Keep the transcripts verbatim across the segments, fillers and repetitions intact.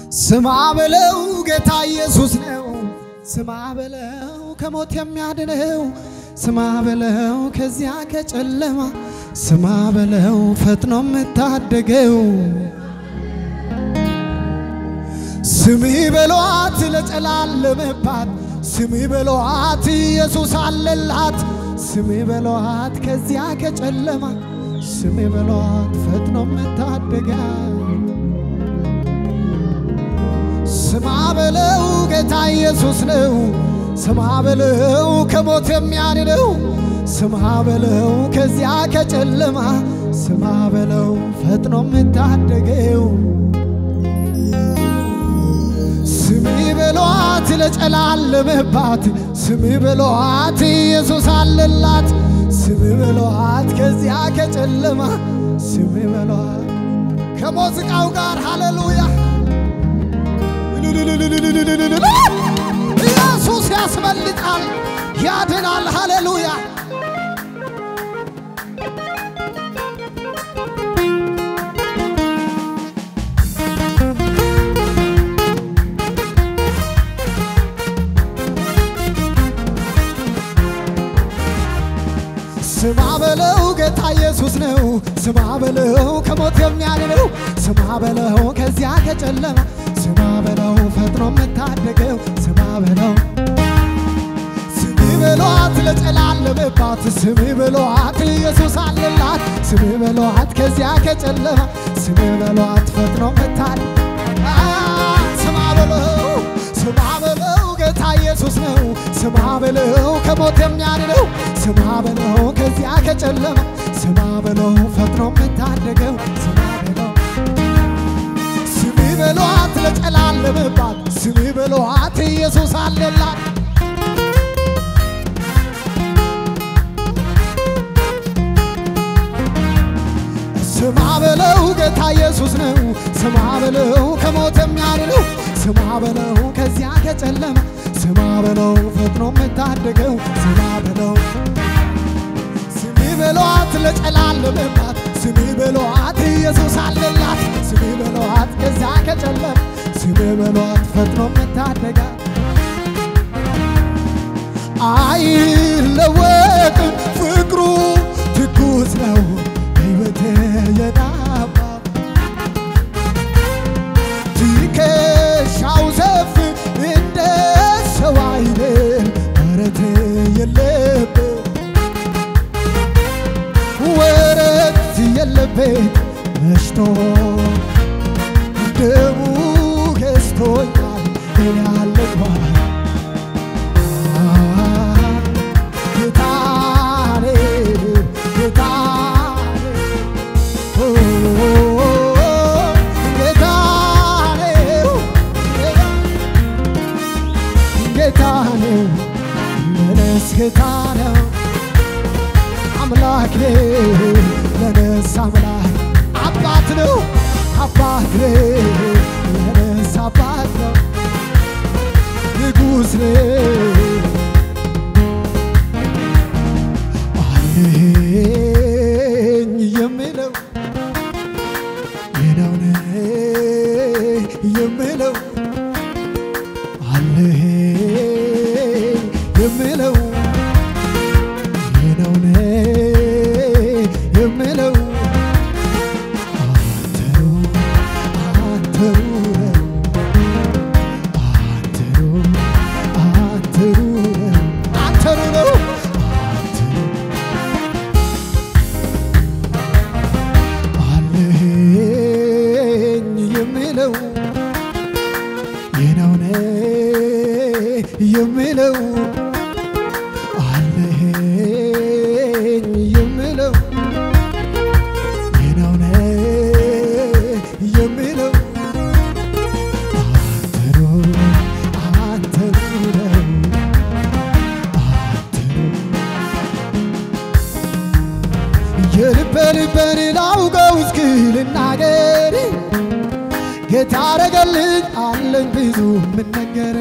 ስማ በለው ጌታ ኢየሱስ ነው ስማ በለው ከሞት የሚያድነው ስማ በለው ከዚያ ከጨለማ ስማ በለው ፈጥኖ መታደገው ስሚ በሏት ለጨላለመባት ስሚ በሏት ኢየሱስ አለላት ስሚ በሏት ከዚያ ከጨለማ ስሚ በሏት ፈጥኖ መታደገው ስማ በለው ጌታ ኢየሱስ ነው ስማ በለው ከሞት የሚያድነው ስማ በለው ከዚያ ከጨለማ ስማ በለው ፈጥኖ መታደገው ስሚ በሏት ለጨላለመባት ስሚ በሏት ኢየሱስ አለላት ስሚ በሏት ከዚያ ከጨለማ ስሚ በሏት ከሙዚቃው ጋር ሃሌሉያ ኢየሱስ ያስመልጣል ያድናል ሃሌሉያ ስማ በለው ጌታ ኢየሱስ ነው ስማ በለው ከሞት የሚያድነው ስማ በለው ከዚያ ከጨለማ ስማ በለው ፈጥኖ መታደገው ስማ በለው ስሚ በሏት ለጨላለመባት ስሚ በሏት ኢየሱስ አለላት ስሚ በሏት ከዚያ ከጨለማ ስሚ በሏት ፈጥኖ መታደገው ስማ በለው ስማ በለው ጌታ ኢየሱስ ነው ስማ በለው ከሞት የሚያድነው ስማ በለው ከዚያ ከጨለማ ስማ በለው ፈጥኖ መታደገው ስማ በለው ስሚ በሏት ለጨላለመባት ስሚ በሏት ኢየሱስ አለላት ስማ በለው ጌታ ኢየሱስ ነው ስማ በለው ከሞት የሚያድነው ስማ በለው ከዚያ ከጨለማ ስማ በለው ፈጥኖ መታደገው ስማ በለው ስሚ በሏት ለጨላለመባት ስሚ በሏት ኢየሱስ አለላት ስሚ በሏት ከዚያ ከጨለማ ስሚ በሏት ፈጥኖ መታደገው አይለወጥም ፍቅሩ ትኩስ ነው ሕይወቴ የናባ ትከሻው ሰፊ እንደ ሰው አይደል ወረት የለበት ወረት የለበት መሽቶ ደሙ ገዝቶኛል ያለባ ጌታኔ ጌታኔ ጌታኔ ጌታኔ ለነስ ጌታኔ አምላክ ለነስ አምላክ አባት ነው አባት ለነስ አባት ነው ንጉሥ አለኝ የሚለው የነውን የሚለው አለኝ የሚለው የነውን የሚለው አንተሩ አንተሩ አንተሩ አንተሩ አንተሩ ነው አለኝ የሚለው የነውን የሚለው አለኝ የሚለው የነውን የሚለው አንተሩ አንተሩ አንተሩ የልቤ ልቤን ላውቀው እስኪ ልናገር ጌታ አረገልኝ አለኝ ብዙ ምን ነገር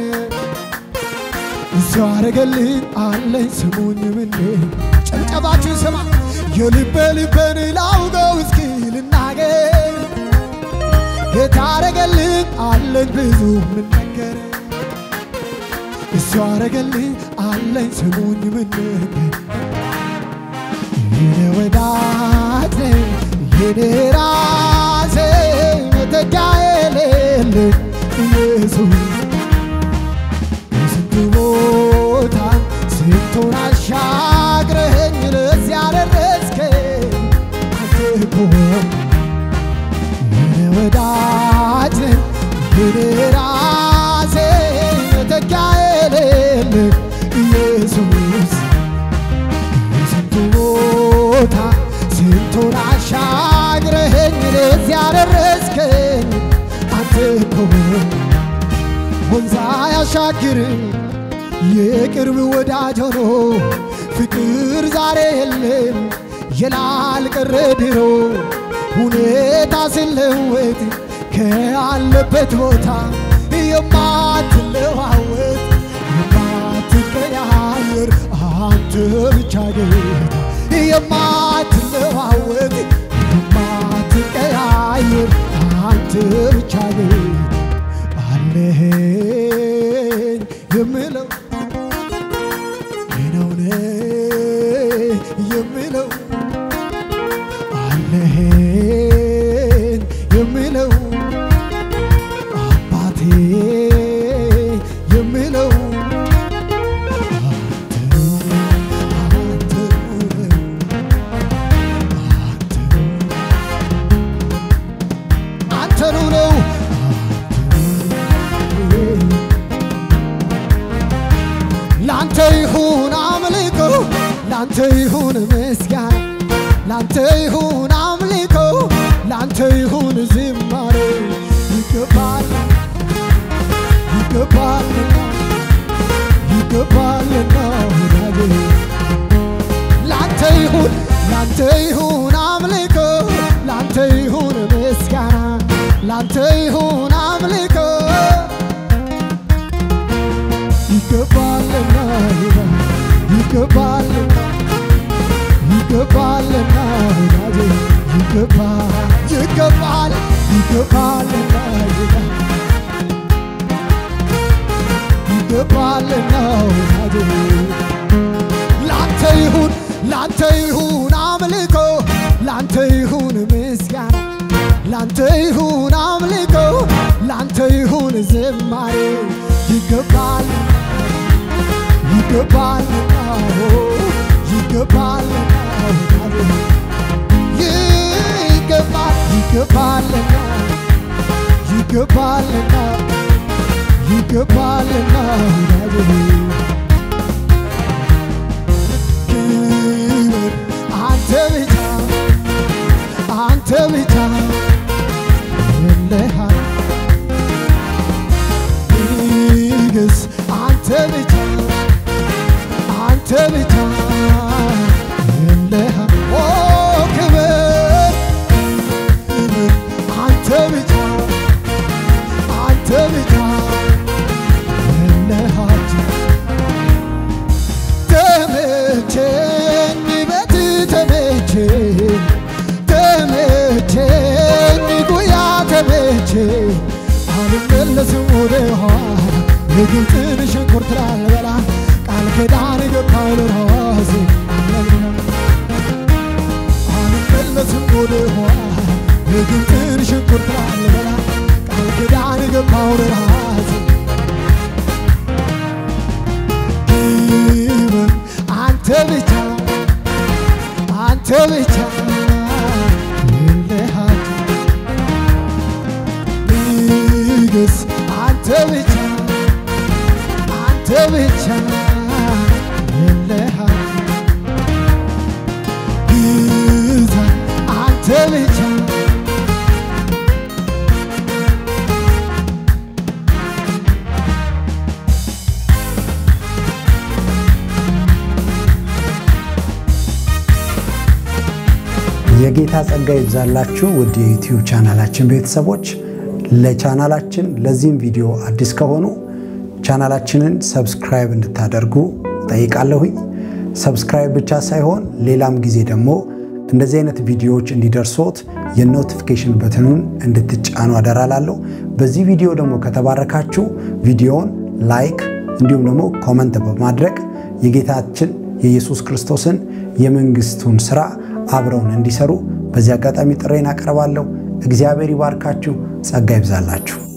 እሱ አረገልኝ አለኝ ስሙኝ ምን ጨብጨባችሁ ስማ የልቤ ልቤን ላውቀው እስኪ ልናገር ጌታ አረገልኝ አለኝ ብዙ ምን ነገር እሱ አረገልኝ አለኝ ስሙኝ ምን ነገር የኔ ወዳጅ የኔ ራሴ መተኪያ የሌለኝ ኢየሱስ ስንቱ ቦታ ስንቱን አሻግረኸኝ ለዚህ ያደረስከኝ አንተ እኮ የኔ ወዳጅ የኔ ራሴ መተኪያ የሌለኝ ኢየሱስ ስንቱ ቦታ ስንቱን አሻግረኸኝ ለዚህ ያደረስከኝ አንተ እኮ ወንዝ አያሻግርም የቅርብ ወዳጅ ሆኖ ፍቅር ዛሬ የለም የላልቀረ ድሮ ሁኔታ ሲለወጥ ከአለበት ቦታ የማትለዋወጥ የማትቀያየር አንተ ብቻ ጌታ የማትለዋወጥ የማትቀያየር አንተ ብቻ ጌታ አለኸኝ የምለው የነውነ የምለው አለኸኝ የምለው አባቴ የምለው አንተኑ ነው ላንተ ይሁን አምልኮ ላንተ ይሁን ምስጋና ላንተ ይሁን አምልኮ ላንተ ይሁን ዝማሬ ይገባል ይገባልና ይገባልና ወዳጄ ላንተ ይሁን ላንተ ይሁን አምልኮ ላንተ ይሁን ምስጋና ላንተ ይሁን አምልኮ ይገባልና ይገባልና ይገባልና ወዳጄ ይገባል ይገባል ይገባልና ይገባልና ወዳጄ ላንተ ይሁን ላንተ ይሁን አምልኮ ላንተ ይሁን ምስጋና ላንተ ይሁን አምልኮ ላንተ ይሁን ዝማሬ ይገባል ይገባልና ይገባልና ይገባል ይገባልና ይገባልና ይገባልና ክብር አንተ ብቻ አንተ ብቻ የለሃል ንግስ አንተ ብቻ አንተ ብቻ የለሃል ኦ ክብር ክብር አንተ ብቻ አንተ ብቻ የለሃል ተመቸኝ ቤት ተመቸኝ ተመቸኝ ጉያ ተመቸኝ አልመለስም ወደ ኋላ የግብፅን ሽንኩርት ላልበላ ቃል ኪዳን ገባሁ ለራሴ አልመለስም ወደ ኋላ የግብፅን ሽንኩርት ላልበላ ቃል ኪዳን ገባሁ ለራሴ ክብር አንተ ብቻ አንተ ብቻ የለሃል ንግስ አንተ ብቻ አንተ ብቻ የለሃል ግዛ አንተ ብቻ የጌታ ጸጋ ይብዛላችሁ ውድ የዩቲዩብ ቻናላችን ቤተሰቦች ለቻናላችን ለዚህም ቪዲዮ አዲስ ከሆኑ ቻናላችንን ሰብስክራይብ እንድታደርጉ ጠይቃለሁኝ ሰብስክራይብ ብቻ ሳይሆን ሌላም ጊዜ ደግሞ እንደዚህ አይነት ቪዲዮዎች እንዲደርሶት የኖቲፊኬሽን በተኑን እንድትጫኑ አደራላለሁ። በዚህ ቪዲዮ ደግሞ ከተባረካችሁ ቪዲዮውን ላይክ እንዲሁም ደግሞ ኮሜንት በማድረግ የጌታችን የኢየሱስ ክርስቶስን የመንግስቱን ሥራ አብረውን እንዲሰሩ በዚህ አጋጣሚ ጥሬን አቀርባለሁ። እግዚአብሔር ይባርካችሁ፣ ጸጋ ይብዛላችሁ።